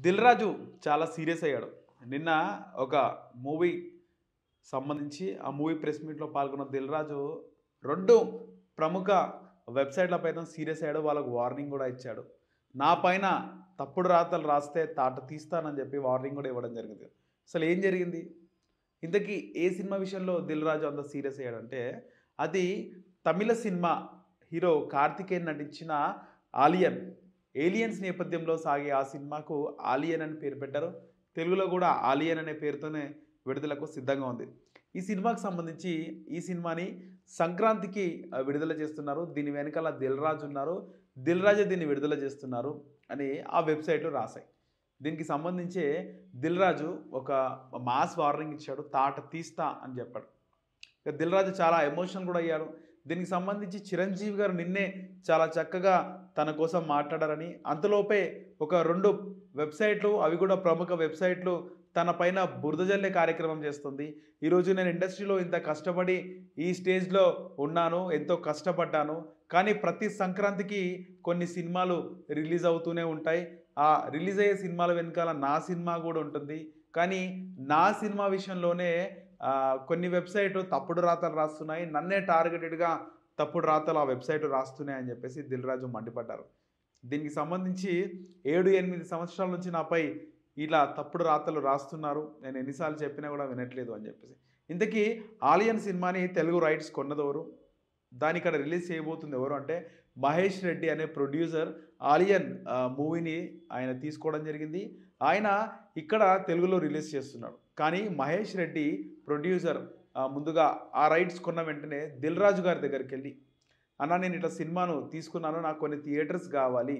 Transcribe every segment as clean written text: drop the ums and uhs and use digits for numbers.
దిల్ రాజు చాలా సీరియస్ అయ్యాడు. నిన్న ఒక మూవీ సంబంధించి ఆ మూవీ ప్రెస్ మీట్‌లో పాల్గొన్న దిల్ రాజు 2 ప్రముఖ వెబ్‌సైట్‌ల పైన సీరియస్ అయ్యాడు. వాళ్ళకి వార్నింగ్ గూడా ఇచ్చాడు. నా పైన తప్పుడు రాతలు రాస్తే తాట తీస్తానని చెప్పి వార్నింగ్ గూడా ఇవ్వడం జరిగింది. అసలు ఏం జరిగింది? ఇంతకీ ఏ సినిమా విషయంలో దిల్ రాజు అంత సీరియస్ అయ్యాడంటే, అది తమిళ సినిమా హీరో కార్తికేయన్ నటించిన 'ఆలియన్'. ఏలియన్స్ నేపథ్యంలో సాగే ఆ సినిమాకు 'ఆలియన్' అని పేరు పెట్టారు. తెలుగులో కూడా 'ఆలియన్' అనే పేరుతోనే విడుదలకు సిద్ధంగా ఉంది. ఈ సినిమాకు సంబంధించి ఈ సినిమాని సంక్రాంతికి విడుదల చేస్తున్నారు. దీని వెనకాల దిల్ రాజు ఉన్నారు. దిల్ రాజే దీన్ని విడుదల చేస్తున్నారు అని ఆ వెబ్‌సైట్‌లో రాశాయి. దీనికి సంబంధించే దిల్ రాజు ఒక మాస్ వార్నింగ్ ఇచ్చాడు. తాట తీస్తా అని చెప్పాడు. ఇక దిల్ రాజు చాలా ఎమోషనల్ కూడా అయ్యాడు. దీనికి సంబంధించి చిరంజీవి గారు నిన్నే చాలా చక్కగా తన కోసం మాట్లాడారని, అంతలోపే ఒక 2 వెబ్‌సైట్‌లు అవి కూడా ప్రముఖ వెబ్‌సైట్‌లు తన పైన బురద జల్లే కార్యక్రమం చేస్తుంది. ఈరోజు నేను ఇండస్ట్రీలో ఇంత కష్టపడి ఈ స్టేజ్‌లో ఉన్నాను. ఎంతో కష్టపడ్డాను. కానీ ప్రతి సంక్రాంతికి కొన్ని సినిమాలు రిలీజ్ అవుతూనే ఉంటాయి. ఆ రిలీజ్ అయ్యే సినిమాల వెనకాల నా సినిమా కూడా ఉంటుంది. కానీ నా సినిమా విషయంలోనే కొన్ని వెబ్‌సైట్‌లు తప్పుడు రాతలు రాస్తున్నాయి. నన్నే టార్గెటెడ్‌గా తప్పుడు రాతలు ఆ వెబ్‌సైట్‌లు రాస్తున్నాయని చెప్పేసి దిల్ రాజు మండిపడ్డారు. దీనికి సంబంధించి 7, 8 సంవత్సరాల నుంచి నాపై ఇలా తప్పుడు రాతలు రాస్తున్నారు. నేను ఎన్ని సార్లు చెప్పినా కూడా వినట్లేదు అని చెప్పేసి. ఇంతకీ 'ఆలియన్' సినిమాని తెలుగు రైట్స్ కొన్నదెవరు? దాన్నిక్కడ రిలీజ్ చేయబోతుంది ఎవరు అంటే, మహేష్ రెడ్డి అనే ప్రొడ్యూసర్ 'ఆలియన్' మూవీని ఆయన తీసుకోవడం జరిగింది. ఆయన ఇక్కడ తెలుగులో రిలీజ్ చేస్తున్నాడు. కానీ మహేష్ రెడ్డి ప్రొడ్యూసర్ ముందుగా ఆ రైట్స్ కొన్న వెంటనే దిల్ రాజు గారి దగ్గరికెళ్ళి, "అన్న నేను ఇట్లా సినిమాను తీసుకున్నాను. నాకు కొన్ని థియేటర్స్ కావాలి.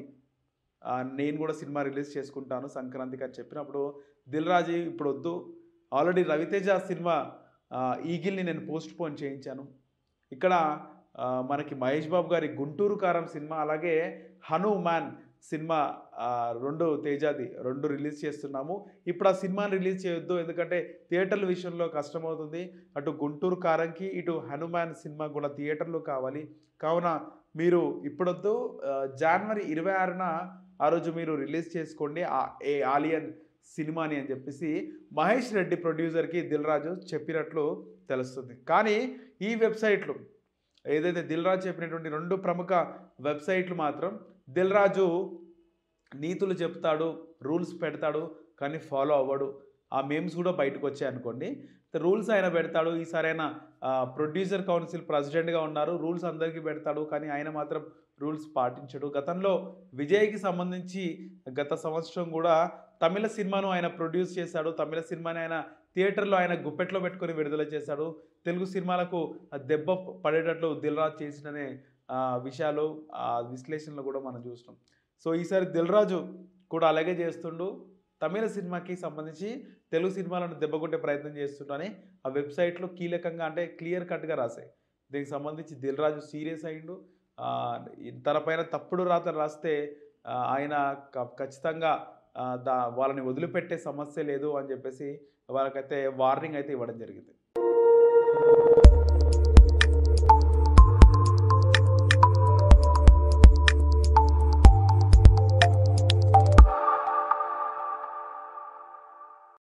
నేను కూడా సినిమా రిలీజ్ చేసుకుంటాను సంక్రాంతికి" అని చెప్పినప్పుడు దిల్ రాజు "ఇప్పుడొద్దు. ఆల్రెడీ రవితేజ సినిమా 'ఈగిల్‌ని' నేను పోస్ట్‌పోన్ చేయించాను. ఇక్కడ మనకి మహేష్ బాబు గారి 'గుంటూరు కారం' సినిమా, అలాగే 'హనుమాన్' సినిమా 2 తేజాది 2 రిలీజ్ చేస్తున్నాము. ఇప్పుడు ఆ సినిమాని రిలీజ్ చేయొద్దు. ఎందుకంటే థియేటర్ల విషయంలో కష్టమవుతుంది. అటు 'గుంటూరు కారం'కి, ఇటు 'హనుమాన్' సినిమా కూడా థియేటర్‌లో కావాలి. కావున మీరు ఇప్పుడొద్దు, జనవరి 26న ఆ రోజు మీరు రిలీజ్ చేసుకోండి ఏ 'ఆలియన్' సినిమాని అని చెప్పేసి మహేష్ రెడ్డి ప్రొడ్యూసర్‌కి దిల్ రాజు చెప్పినట్లు తెలుస్తుంది. కానీ ఈ వెబ్‌సైట్‌లు ఏదైతే దిల్ రాజు చెప్పినటువంటి 2 ప్రముఖ వెబ్‌సైట్‌లు మాత్రం దిల్ రాజు నీతులు చెప్తాడు, రూల్స్ పెడతాడు, కానీ ఫాలో అవ్వడు. ఆ మీమ్స్ కూడా బయటకొచ్చాయనుకోండి. రూల్స్ ఆయన పెడతాడు. ఈసారి ఆయన ప్రొడ్యూసర్ కౌన్సిల్ ప్రెసిడెంట్‌గా ఉన్నారు. రూల్స్ అందరికీ పెడతాడు. కానీ ఆయన మాత్రం రూల్స్ పాటించడు. గతంలో విజయ్‌కి సంబంధించి గత సంవత్సరం గూడా తమిళ సినిమాను ఆయన ప్రొడ్యూస్ చేశాడు. తమిళ సినిమాని ఆయన థియేటర్‌లో ఆయన గుప్పెట్లో పెట్టుకొని విడుదల చేశాడు. తెలుగు సినిమాలకు దెబ్బ పడేటట్లు దిల్ రాజు చేసిననే విషయాలు, విశ్లేషణలు కూడా మనం చూసినాం. సో, ఈసారి దిల్ రాజు కూడా అలాగే చేస్తుండు. తమిళ సినిమాకి సంబంధించి తెలుగు సినిమాలను దెబ్బకొట్టే ప్రయత్నం చేస్తుండని ఆ వెబ్‌సైట్‌లో కీలకంగా అంటే క్లియర్ కట్‌గా రాశాయి. దీనికి సంబంధించి దిల్ రాజు సీరియస్ అయిండు. తన పైన తప్పుడు రాతలు రాస్తే ఆయన ఖచ్చితంగా వాళ్ళని వదిలిపెట్టే సమస్య లేదు అని చెప్పేసి వాళ్ళకైతే వార్నింగ్ అయితే ఇవ్వడం జరిగింది.